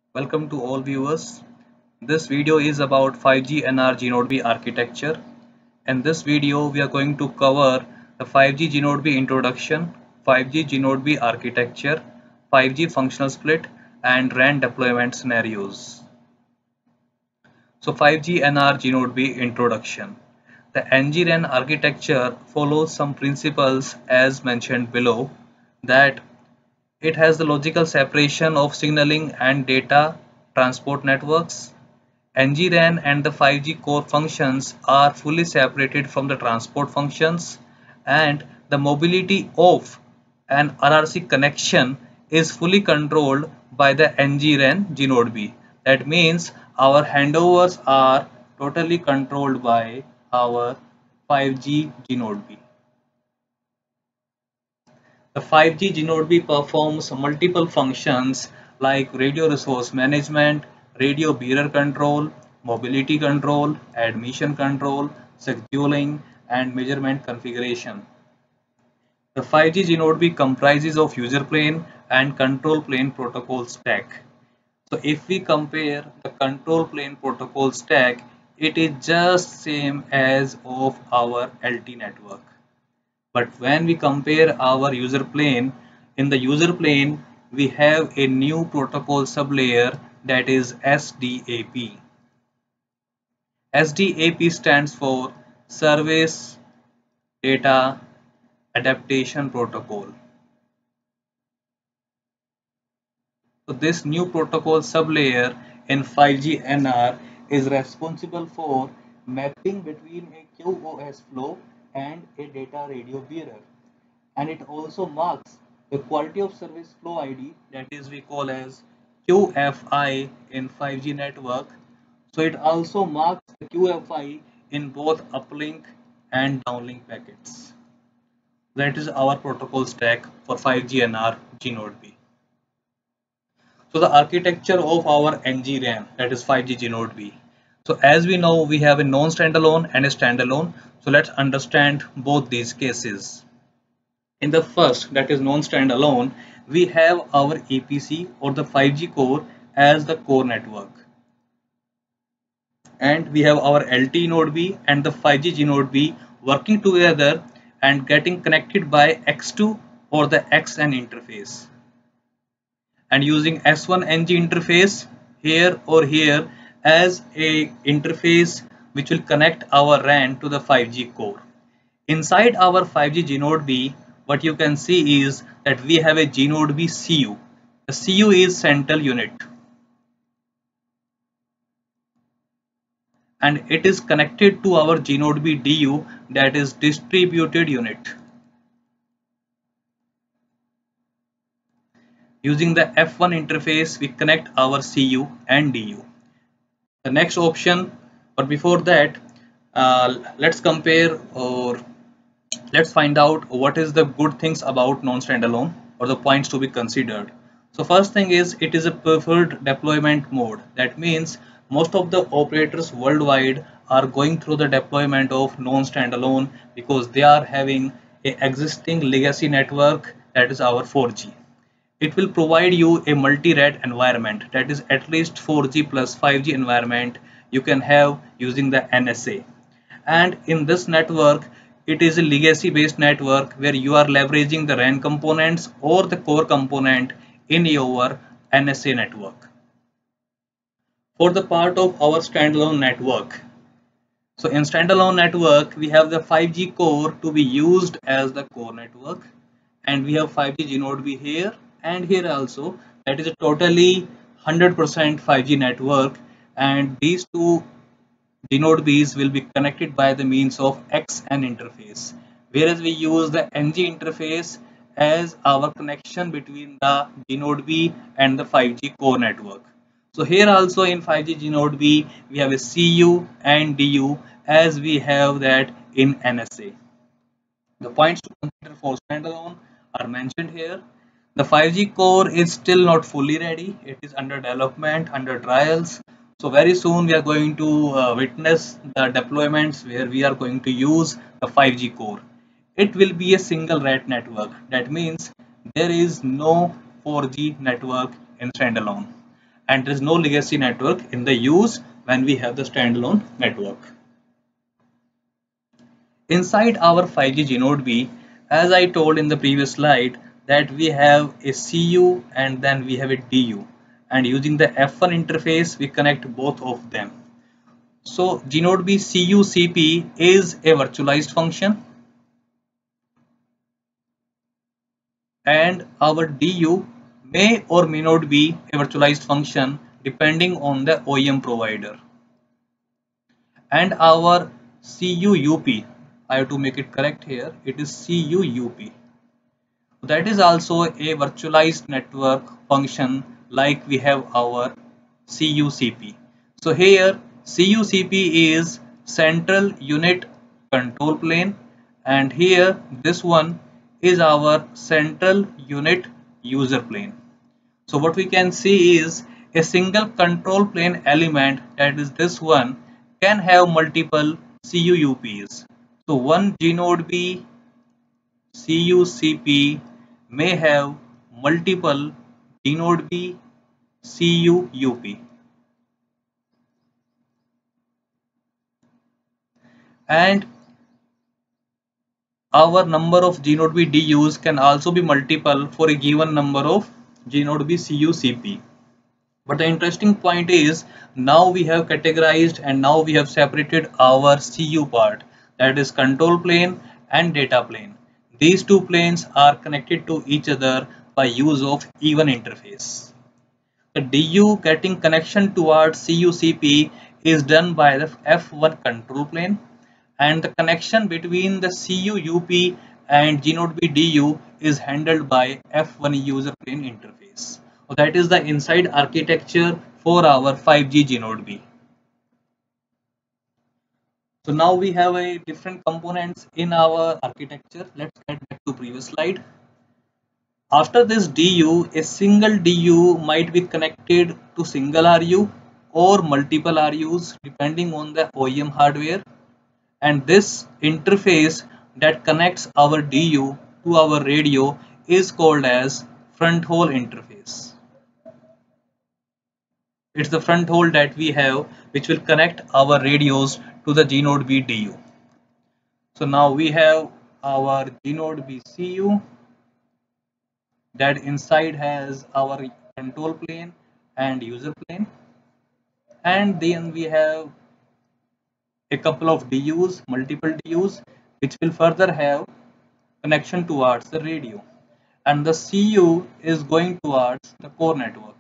Welcome to all viewers. This video is about 5G NR G-Node-B architecture. In this video, we are going to cover the 5G G-Node-B introduction, 5G G-Node-B architecture, 5G functional split, and RAN deployment scenarios. So 5G NR G-Node-B introduction. The NG-RAN architecture follows some principles as mentioned below, that it has the logical separation of signaling and data transport networks. NG-RAN and the 5G core functions are fully separated from the transport functions, and the mobility of an RRC connection is fully controlled by the NG-RAN G-Node-B. That means our handovers are totally controlled by our 5G G-Node-B. The 5G G-Node-B performs multiple functions like radio resource management, radio bearer control, mobility control, admission control, scheduling, and measurement configuration. The 5G G-Node-B comprises of user plane and control plane protocol stack. So if we compare the control plane protocol stack, it is just same as of our LT network. But when we compare our user plane, in the user plane, we have a new protocol sublayer, that is SDAP. SDAP stands for Service Data Adaptation Protocol. So this new protocol sublayer in 5G NR is responsible for mapping between a QoS flow and a data radio bearer, and it also marks the quality of service flow ID, that is we call as QFI in 5G network. So it also marks the QFI in both uplink and downlink packets. That is our protocol stack for 5G NR G-Node-B. So the architecture of our NG-RAN, that is 5G G-Node-B. So as we know, we have a non-standalone and a standalone. So let's understand both these cases. In the first, that is non-standalone, we have our APC or the 5G core as the core network. And we have our LTE node B and the 5G G node B working together and getting connected by X2 or the XN interface. And using S1NG interface here or here as a interface which will connect our RAN to the 5G core. Inside our 5G G-Node-B, what you can see is that we have a G-Node-B CU. The CU is central unit, and it is connected to our G-Node-B DU, that is distributed unit. Using the F1 interface, we connect our CU and DU. The next option, but before that, let's compare or let's find out what is the good things about non-standalone or the points to be considered. So first thing is, it is a preferred deployment mode. That means most of the operators worldwide are going through the deployment of non-standalone because they are having a existing legacy network, that is our 4G. It will provide you a multi-rate environment, that is at least 4G plus 5G environment you can have using the NSA. And in this network, it is a legacy based network where you are leveraging the RAN components or the core component in your NSA network. For the part of our standalone network, so in standalone network, we have the 5G core to be used as the core network, and we have 5G G-Node-B here and here also. That is a totally 100% 5G network, and these two G-Node-Bs will be connected by the means of XN interface, whereas we use the NG interface as our connection between the G-Node-B and the 5G core network. So here also in 5G G-Node-B, we have a CU and DU as we have that in NSA. The points to consider for standalone are mentioned here. The 5G core is still not fully ready. It is under development, under trials. So very soon we are going to witness the deployments where we are going to use the 5G core. It will be a single RAT network. That means there is no 4G network in standalone. and there is no legacy network in the use when we have the standalone network. Inside our 5G Genode B, as I told in the previous slide, that we have a CU and then we have a DU, and using the F1 interface we connect both of them. So Genode B CU/CP is a virtualized function, and our DU may or may not be a virtualized function depending on the OEM provider. And our CUUP, I have to make it correct here, it is CUUP. That is also a virtualized network function like we have our CUCP. So here CUCP is central unit control plane, and here this one is our central unit user plane. So what we can see is a single control plane element, that is this one, can have multiple CUUPs. So one Genode B CUCP may have multiple Genode B CUUP, and our number of Genode B DUs can also be multiple for a given number of Genode B CUCP. But the interesting point is, now we have categorized and now we have separated our CU part, that is control plane and data plane. These two planes are connected to each other by use of even interface. The DU getting connection towards CUCP is done by the F1 control plane, and the connection between the CUUP and Genode B DU is handled by F1 user plane interface. So that is the inside architecture for our 5G Genode B. So now we have a different components in our architecture. Let's get back to previous slide. After this DU, a single DU might be connected to single RU or multiple RUs depending on the OEM hardware, and this interface that connects our DU to our radio is called as front haul interface. It's the front haul that we have which will connect our radios to the Genode B DU. So now we have our Genode B CU that inside has our control plane and user plane, and then we have a couple of DUs, multiple DUs, which will further have connection towards the radio, and the CU is going towards the core network.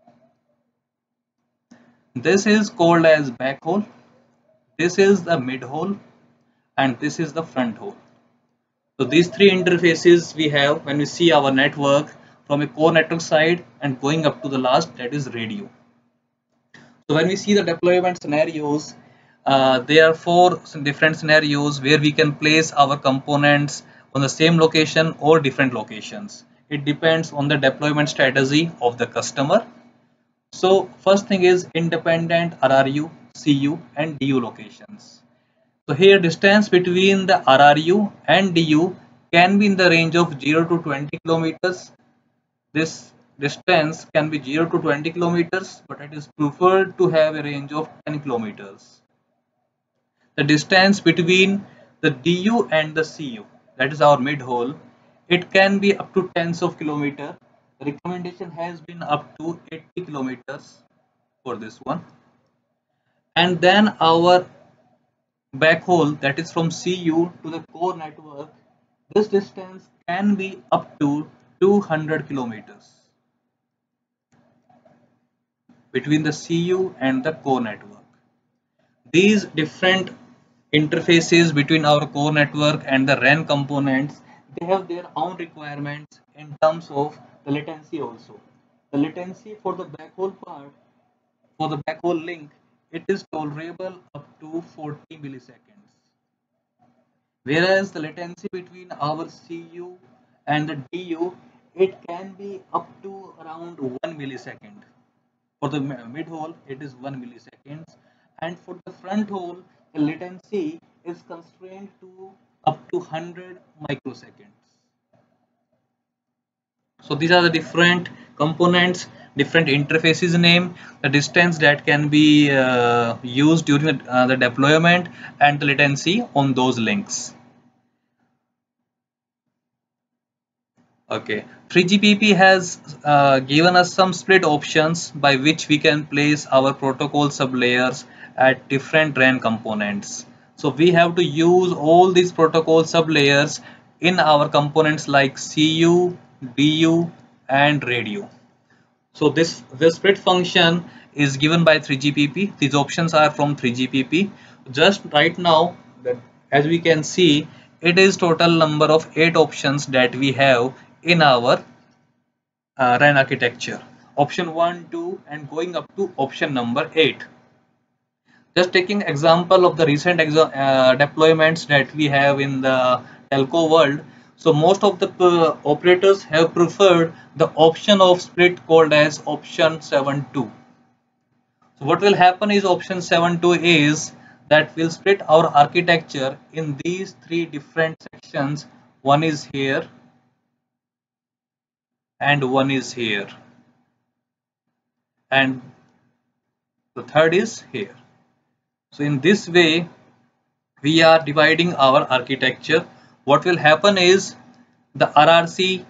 This is called as backhaul, this is the mid hole, and this is the front hole. So these three interfaces we have when we see our network from a core network side and going up to the last, that is radio. So when we see the deployment scenarios, there are four different scenarios where we can place our components on the same location or different locations. It depends on the deployment strategy of the customer. So first thing is independent RRU, CU and DU locations. So here distance between the RRU and DU can be in the range of 0 to 20 kilometers. This distance can be 0 to 20 kilometers, but it is preferred to have a range of 10 kilometers. The distance between the DU and the CU, that is our mid hole, it can be up to tens of kilometers. The recommendation has been up to 80 kilometers for this one. And then our backhaul, that is from CU to the core network, this distance can be up to 200 kilometers between the CU and the core network. These different interfaces between our core network and the RAN components, they have their own requirements in terms of the latency also. The latency for the backhaul part, for the backhaul link, it is tolerable up to 40 milliseconds. Whereas the latency between our CU and the DU, it can be up to around 1 millisecond. For the mid hole, it is 1 millisecond, and for the front hole, the latency is constrained to up to 100 microseconds. So these are the different components different interfaces name, the distance that can be used during the deployment, and the latency on those links. Okay, 3GPP has given us some split options by which we can place our protocol sublayers at different RAN components. So we have to use all these protocol sublayers in our components like CU, DU, and radio. So this split function is given by 3GPP. These options are from 3GPP. Just right now, that as we can see, it is total number of 8 options that we have in our RAN architecture. Option 1, 2, and going up to option number 8. Just taking example of the recent deployments that we have in the telco world. So most of the operators have preferred the option of split called as option 7.2. So what will happen is option 7.2 is that we'll split our architecture in these 3 different sections. One is here and one is here, and the third is here. So in this way we are dividing our architecture. What will happen is the RRC,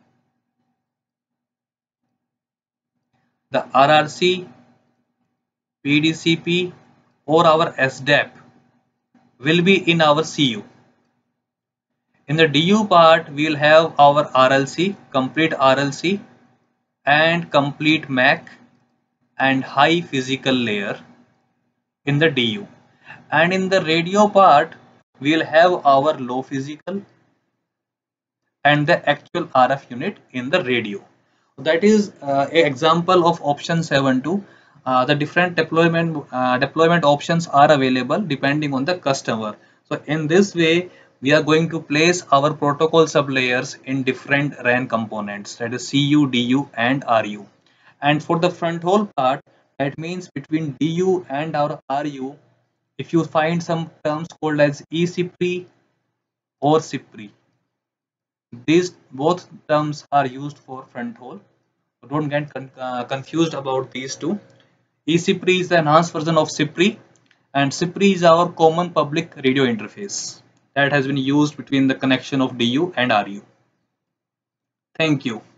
PDCP, or our SDAP will be in our CU. In the DU part, we will have our RLC, complete RLC, and complete MAC and high physical layer in the DU. And in the radio part, we will have our low physical and the actual RF unit in the radio. That is an example of option 7.2. The different deployment options are available depending on the customer. So in this way, we are going to place our protocol sublayers in different RAN components, that is CU, DU, and RU. And for the front hole part, that means between DU and our RU, if you find some terms called as eCPRI or CPRI, these both terms are used for front hole. Don't get confused about these two. eCPRI is the enhanced version of CPRI, and CPRI is our common public radio interface that has been used between the connection of DU and RU. Thank you.